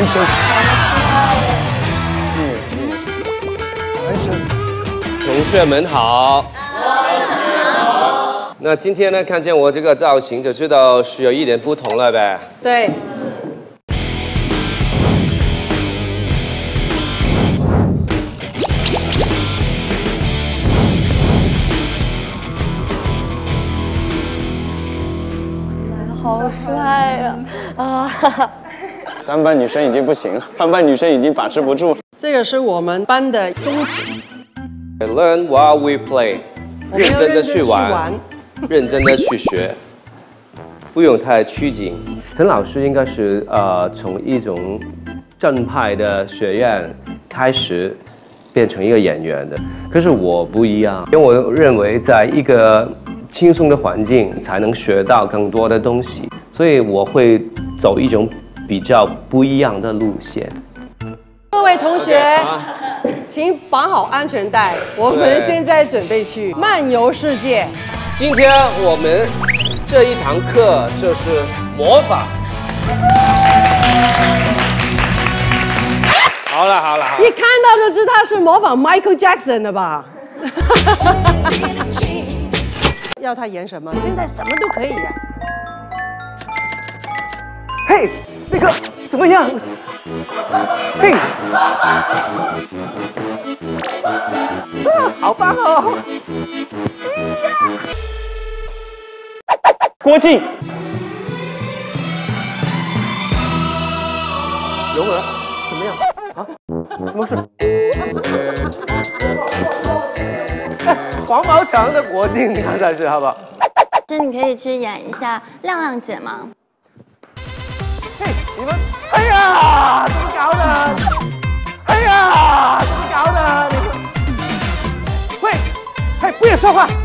生。 同学们好。那今天呢，看见我这个造型就知道是有一点不同了呗。 对。 好帅呀！啊！ 咱们班女生已经不行了，他们班女生已经把持不住。 这个是我们班的宗旨。 Learn while we play， 认真的去玩，认真的去学，不用太拘谨。陈老师应该是从一种正派的学院开始变成一个演员的，可是我不一样，因为我认为在一个轻松的环境才能学到更多的东西，所以我会走一种比较不一样的路线。 各位同学，请绑好安全带，我们现在准备去漫游世界。 今天我们这一堂课就是模仿。好了好了， 一看到就知道他是模仿 Michael Jackson 的吧？要他演什么？现在什么都可以呀。 嘿，那个怎么样？嘿，好棒哦！ 郭靖， 蓉儿，怎么样？啊？什么事？哎，黄毛强的国靖，你看才是，好不好？ 这你可以去演一下亮亮姐吗？ 嘿，你们，哎呀，怎么搞的？哎呀，怎么搞的？你们，喂，嘿，不许说话！